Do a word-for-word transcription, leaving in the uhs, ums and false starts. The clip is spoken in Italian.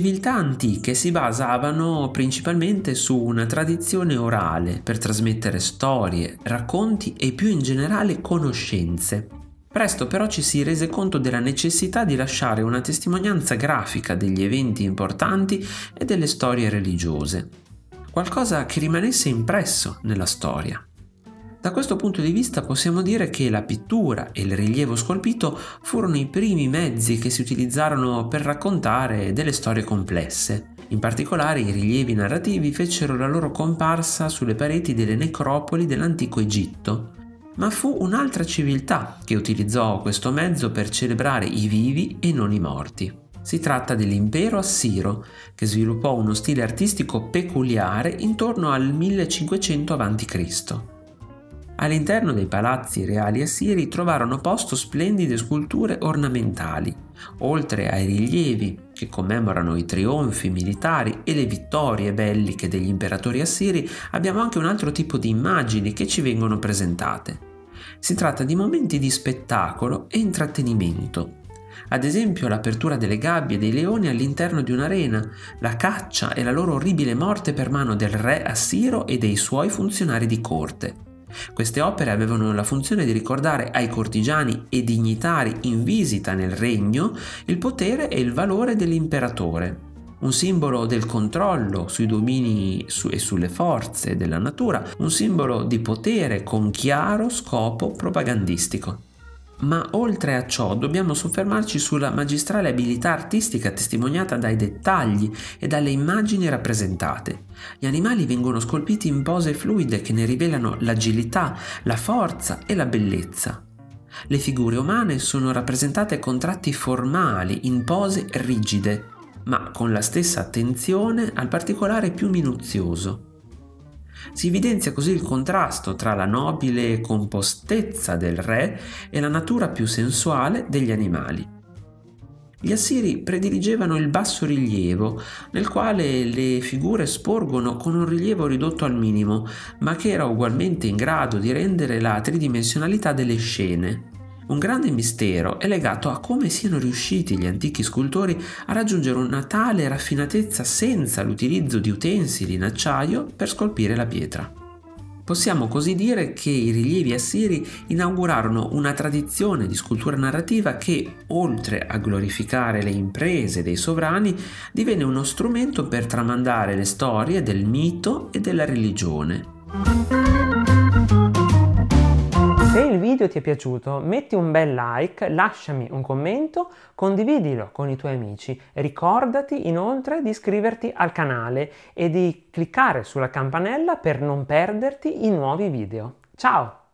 civiltà antiche si basavano principalmente su una tradizione orale per trasmettere storie, racconti e più in generale conoscenze. Presto però ci si rese conto della necessità di lasciare una testimonianza grafica degli eventi importanti e delle storie religiose, qualcosa che rimanesse impresso nella storia. Da questo punto di vista possiamo dire che la pittura e il rilievo scolpito furono i primi mezzi che si utilizzarono per raccontare delle storie complesse. In particolare i rilievi narrativi fecero la loro comparsa sulle pareti delle necropoli dell'antico Egitto. Ma fu un'altra civiltà che utilizzò questo mezzo per celebrare i vivi e non i morti. Si tratta dell'impero assiro, che sviluppò uno stile artistico peculiare intorno al millecinquecento avanti Cristo All'interno dei palazzi reali assiri trovarono posto splendide sculture ornamentali, oltre ai rilievi che commemorano i trionfi militari e le vittorie belliche degli imperatori assiri. Abbiamo anche un altro tipo di immagini che ci vengono presentate. Si tratta di momenti di spettacolo e intrattenimento. Ad esempio l'apertura delle gabbie dei leoni all'interno di un'arena, la caccia e la loro orribile morte per mano del re assiro e dei suoi funzionari di corte. Queste opere avevano la funzione di ricordare ai cortigiani e dignitari in visita nel regno il potere e il valore dell'imperatore, un simbolo del controllo sui domini su e sulle forze della natura, un simbolo di potere con chiaro scopo propagandistico. Ma oltre a ciò dobbiamo soffermarci sulla magistrale abilità artistica testimoniata dai dettagli e dalle immagini rappresentate. Gli animali vengono scolpiti in pose fluide che ne rivelano l'agilità, la forza e la bellezza. Le figure umane sono rappresentate con tratti formali, in pose rigide, ma con la stessa attenzione al particolare più minuzioso. Si evidenzia così il contrasto tra la nobile compostezza del re e la natura più sensuale degli animali. Gli assiri prediligevano il basso rilievo, nel quale le figure sporgono con un rilievo ridotto al minimo, ma che era ugualmente in grado di rendere la tridimensionalità delle scene. Un grande mistero è legato a come siano riusciti gli antichi scultori a raggiungere una tale raffinatezza senza l'utilizzo di utensili in acciaio per scolpire la pietra. Possiamo così dire che i rilievi assiri inaugurarono una tradizione di scultura narrativa che, oltre a glorificare le imprese dei sovrani, divenne uno strumento per tramandare le storie del mito e della religione. Se il video ti è piaciuto, metti un bel like, lasciami un commento, condividilo con i tuoi amici. Ricordati inoltre di iscriverti al canale e di cliccare sulla campanella per non perderti i nuovi video. Ciao!